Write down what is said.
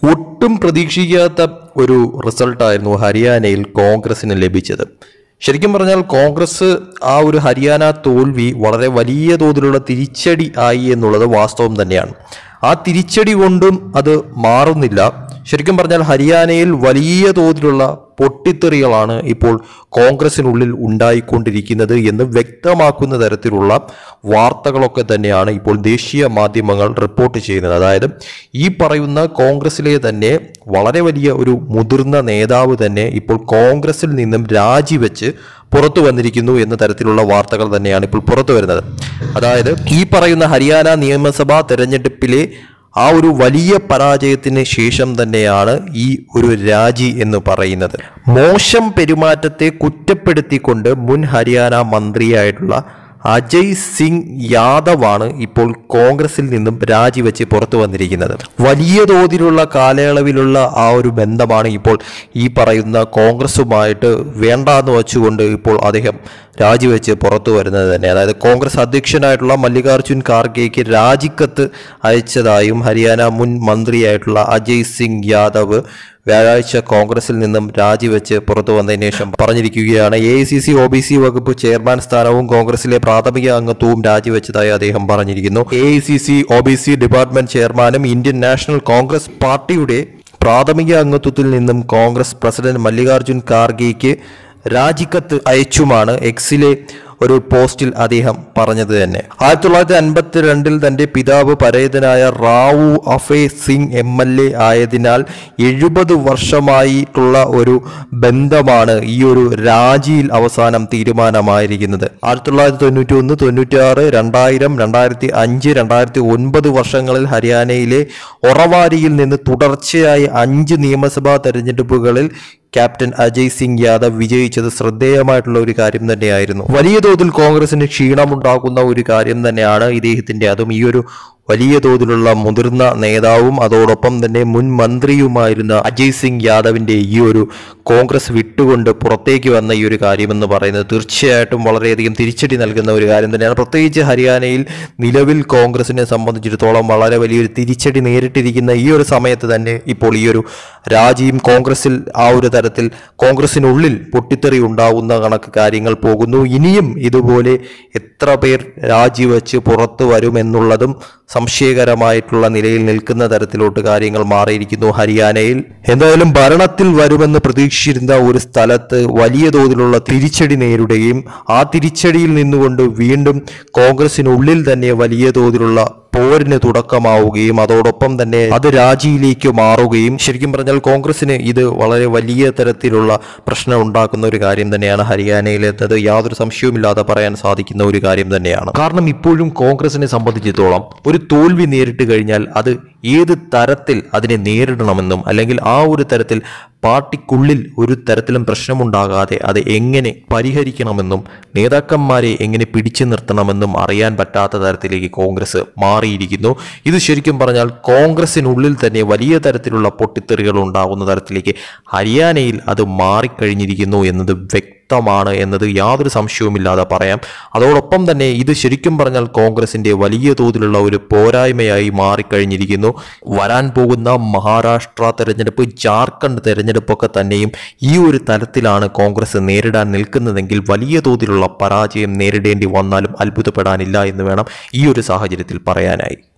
ഒട്ടും പ്രതീക്ഷിക്കാത്ത ഒരു റിസൾട്ടായിരുന്നു ഹരിയാനയിൽ കോൺഗ്രസിന് ലഭിച്ചത്. ശരിക്കും പറഞ്ഞാൽ കോൺഗ്രസ് ആ ഒരു ഹരിയാന തോൽവി വളരെ വലിയ തോതിലുള്ള തിരിച്ചടി ആയി എന്നുള്ളത് വാസ്തവം തന്നെയാണ്. ആ തിരിച്ചടി കൊണ്ടും അത് മാറുന്നില്ല. ശരിക്കും പറഞ്ഞാൽ ഹരിയാനയിൽ വലിയ തോതിലുള്ള പൊട്ടിത്തെറികളാണ് ഇപ്പോൾ കോൺഗ്രസിനുള്ളിൽ ഉണ്ടായിക്കൊണ്ടിരിക്കുന്നത് എന്ന് വ്യക്തമാക്കുന്ന തരത്തിലുള്ള വാർത്തകളൊക്കെ തന്നെയാണ് ഇപ്പോൾ ദേശീയ മാധ്യമങ്ങൾ റിപ്പോർട്ട് ചെയ്യുന്നത്. അതായത് ഈ പറയുന്ന കോൺഗ്രസിലെ തന്നെ വളരെ വലിയ ഒരു മുതിർന്ന നേതാവ് തന്നെ ഇപ്പോൾ കോൺഗ്രസിൽ നിന്നും രാജിവെച്ച് പുറത്തു വന്നിരിക്കുന്നു എന്ന തരത്തിലുള്ള വാർത്തകൾ തന്നെയാണ് ഇപ്പോൾ പുറത്തു വരുന്നത്. അതായത് ഈ പറയുന്ന ഹരിയാന നിയമസഭാ തെരഞ്ഞെടുപ്പിലെ ആ ഒരു വലിയ പരാജയത്തിന് ശേഷം തന്നെയാണ് ഈ ഒരു രാജി എന്ന് പറയുന്നത്. മോശം പെരുമാറ്റത്തെ കുറ്റപ്പെടുത്തിക്കൊണ്ട് മുൻ ഹരിയാന മന്ത്രിയായിട്ടുള്ള അജയ് സിംഗ് യാദവാണ് ഇപ്പോൾ കോൺഗ്രസിൽ നിന്നും രാജിവെച്ച് പുറത്തു വന്നിരിക്കുന്നത്. വലിയ തോതിലുള്ള കാലയളവിലുള്ള ആ ഒരു ബന്ധമാണ് ഇപ്പോൾ ഈ പറയുന്ന കോൺഗ്രസുമായിട്ട് വേണ്ടാന്ന് വെച്ചുകൊണ്ട് ഇപ്പോൾ അദ്ദേഹം രാജിവെച്ച് പുറത്തു വരുന്നത് തന്നെ. അതായത് കോൺഗ്രസ് അധ്യക്ഷനായിട്ടുള്ള മല്ലികാർജുൻ ഖാർഗെയ്ക്ക് രാജിക്കത്ത് അയച്ചതായും ഹരിയാന മുൻ മന്ത്രിയായിട്ടുള്ള അജയ് സിംഗ് യാദവ് വ്യാഴാഴ്ച കോൺഗ്രസിൽ നിന്നും രാജിവെച്ച് പുറത്തു വന്നതിന് ശേഷം പറഞ്ഞിരിക്കുകയാണ്. AICC OBC വകുപ്പ് ചെയർമാൻ സ്ഥാനവും കോൺഗ്രസിലെ പ്രാഥമിക അംഗത്വവും രാജിവെച്ചതായി അദ്ദേഹം പറഞ്ഞിരിക്കുന്നു. AICC OBC ഡിപ്പാർട്ട്മെന്റ് ചെയർമാനും ഇന്ത്യൻ നാഷണൽ കോൺഗ്രസ് പാർട്ടിയുടെ പ്രാഥമിക അംഗത്വത്തിൽ നിന്നും കോൺഗ്രസ് പ്രസിഡന്റ് മല്ലികാർജുൻ ഖാർഗെയ്ക്ക് രാജിക്കത്ത് അയച്ചുമാണ് എക്സിലെ ഒരു പോസ്റ്റിൽ അദ്ദേഹം പറഞ്ഞത് തന്നെ. 1952 തന്റെ പിതാവ് പരേതനായ റാവു അഫേ സിംഗ് MLA ആയതിനാൽ 70 വർഷമായിട്ടുള്ള ഒരു ബന്ധമാണ് ഈ ഒരു രാജിയിൽ അവസാനം തീരുമാനമായിരിക്കുന്നത്. 1991, 96, 2000, 2005, 2009 വർഷങ്ങളിൽ ഹരിയാനയിലെ ഒറവാരിയിൽ നിന്ന് തുടർച്ചയായി 5 നിയമസഭാ തെരഞ്ഞെടുപ്പുകളിൽ ക്യാപ്റ്റൻ അജയ് സിംഗ് യാദവ് വിജയിച്ചത് ശ്രദ്ധേയമായിട്ടുള്ള ഒരു കാര്യം തന്നെയായിരുന്നു. വലിയ തോതിൽ കോൺഗ്രസിന് ക്ഷീണമുണ്ടാക്കുന്ന ഒരു കാര്യം തന്നെയാണ് ഇദ്ദേഹത്തിന്റെ. അതും ഈ ഒരു വലിയ തോതിലുള്ള മുതിർന്ന നേതാവും അതോടൊപ്പം തന്നെ മുൻ മന്ത്രിയുമായിരുന്ന അജയ് സിംഗ് യാദവിന്റെ ഈ ഒരു കോൺഗ്രസ് വിട്ടുകൊണ്ട് പുറത്തേക്ക് വന്ന ഈ ഒരു കാര്യമെന്ന് പറയുന്നത് തീർച്ചയായിട്ടും വളരെയധികം തിരിച്ചടി നൽകുന്ന ഒരു കാര്യം തന്നെയാണ്. പ്രത്യേകിച്ച് ഹരിയാനയിൽ നിലവിൽ കോൺഗ്രസിനെ സംബന്ധിച്ചിടത്തോളം വളരെ വലിയൊരു തിരിച്ചടി നേരിട്ടിരിക്കുന്ന ഈ ഒരു സമയത്ത് തന്നെ ഇപ്പോൾ ഈ ഒരു രാജിയും കോൺഗ്രസിൽ ആ ഒരു തരത്തിൽ കോൺഗ്രസിനുള്ളിൽ പൊട്ടിത്തെറി ഉണ്ടാകുന്ന കണക്ക് കാര്യങ്ങൾ പോകുന്നു. ഇനിയും ഇതുപോലെ എത്ര പേർ രാജിവെച്ച് പുറത്തു വരുമെന്നുള്ളതും സംശയകരമായിട്ടുള്ള നിലയിൽ നിൽക്കുന്ന തരത്തിലോട്ട് കാര്യങ്ങൾ മാറിയിരിക്കുന്നു ഹരിയാനയിൽ. എന്തായാലും ഭരണത്തിൽ വരുമെന്ന് പ്രതീക്ഷിച്ചിരുന്ന ഒരു സ്ഥലത്ത് വലിയ തോതിലുള്ള തിരിച്ചടി നേരിടുകയും ആ തിരിച്ചടിയിൽ നിന്നുകൊണ്ട് വീണ്ടും കോൺഗ്രസിനുള്ളിൽ തന്നെ വലിയ തോതിലുള്ള പോരിന് തുടക്കമാവുകയും അതോടൊപ്പം തന്നെ അത് രാജിയിലേക്ക് മാറുകയും ശരിക്കും പറഞ്ഞാൽ കോൺഗ്രസിന് ഇത് വളരെ വലിയ തരത്തിലുള്ള പ്രശ്നം ഉണ്ടാക്കുന്ന ഒരു കാര്യം തന്നെയാണ് ഹരിയാനയിലെത്തത്. യാതൊരു സംശയവുമില്ലാതെ പറയാൻ സാധിക്കുന്ന ഒരു കാര്യം തന്നെയാണ്. കാരണം ഇപ്പോഴും കോൺഗ്രസിനെ സംബന്ധിച്ചിടത്തോളം ഒരു തോൽവി നേരിട്ട് കഴിഞ്ഞാൽ അത് ഏത് തരത്തിൽ അതിനെ നേരിടണമെന്നും അല്ലെങ്കിൽ ആ ഒരു തരത്തിൽ പാർട്ടിക്കുള്ളിൽ ഒരു തരത്തിലും പ്രശ്നമുണ്ടാകാതെ അത് എങ്ങനെ പരിഹരിക്കണമെന്നും നേതാക്കന്മാരെ എങ്ങനെ പിടിച്ചു നിർത്തണമെന്നും അറിയാൻ പറ്റാത്ത തരത്തിലേക്ക് കോൺഗ്രസ് മാറിയിരിക്കുന്നു. ഇത് ശരിക്കും പറഞ്ഞാൽ കോൺഗ്രസിനുള്ളിൽ തന്നെ വലിയ തരത്തിലുള്ള പൊട്ടിത്തെറികൾ ഉണ്ടാകുന്ന തരത്തിലേക്ക് ഹരിയാനയിൽ അത് മാറിക്കഴിഞ്ഞിരിക്കുന്നു എന്നത് വ്യക്തമാണ് എന്നത് യാതൊരു സംശയവുമില്ലാതെ പറയാം. അതോടൊപ്പം തന്നെ ഇത് ശരിക്കും പറഞ്ഞാൽ കോൺഗ്രസിന്റെ വലിയ തോതിലുള്ള ഒരു പോരായ്മയായി മാറിക്കഴിഞ്ഞിരിക്കുന്നു. വരാൻ പോകുന്ന മഹാരാഷ്ട്ര തെരഞ്ഞെടുപ്പ്, ജാർഖണ്ഡ് തെരഞ്ഞെടുപ്പൊക്കെ തന്നെയും ഈ ഒരു തരത്തിലാണ് കോൺഗ്രസ് നേരിടാൻ നിൽക്കുന്നതെങ്കിൽ വലിയ തോതിലുള്ള പരാജയം നേരിടേണ്ടി വന്നാലും അത്ഭുതപ്പെടാനില്ല എന്ന് വേണം ഈ ഒരു സാഹചര്യത്തിൽ പറയാനായി.